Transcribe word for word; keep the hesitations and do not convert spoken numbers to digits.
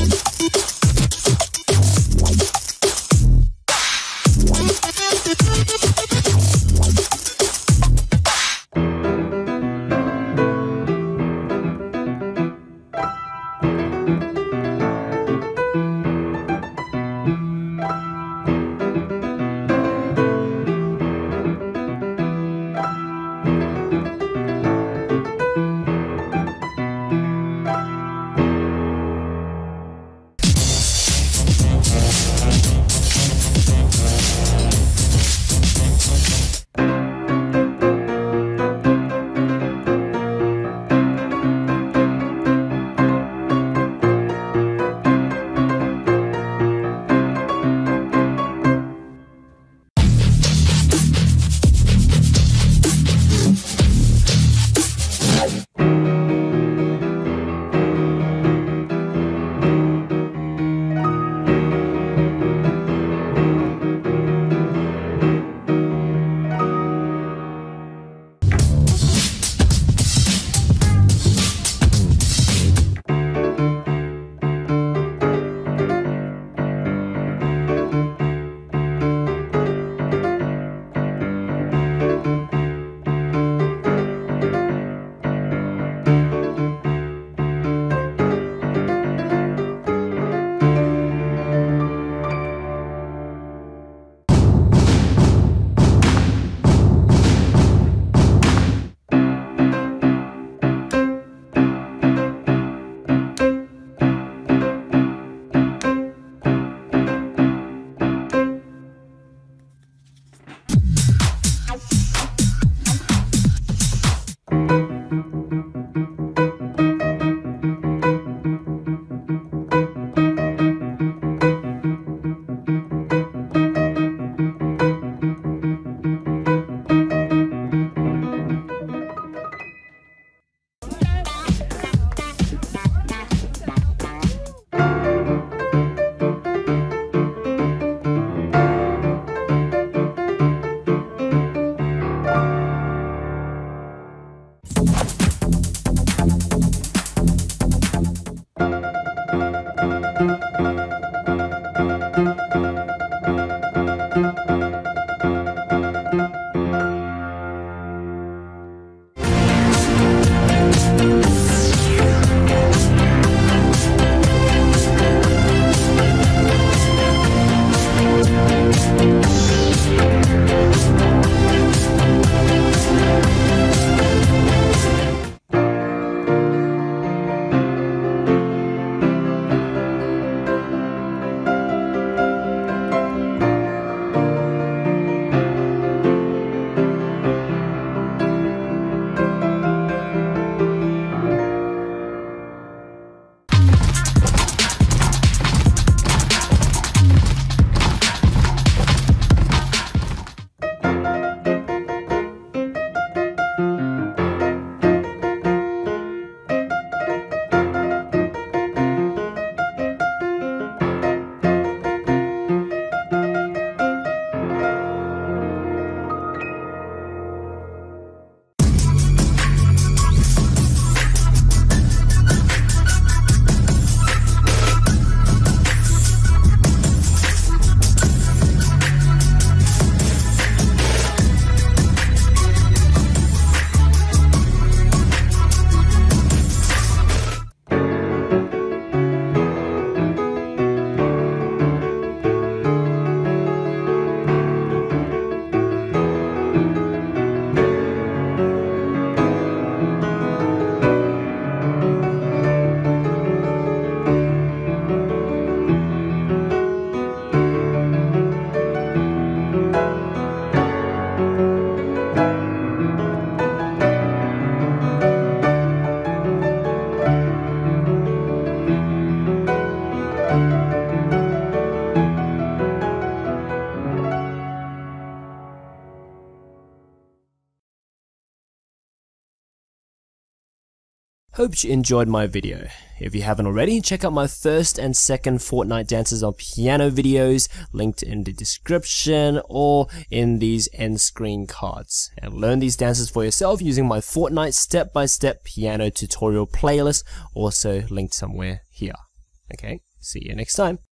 Hope you enjoyed my video. If you haven't already, check out my first and second Fortnite dances on piano videos linked in the description or in these end screen cards, and learn these dances for yourself using my Fortnite step-by-step piano tutorial playlist, also linked somewhere here. Okay, see you next time.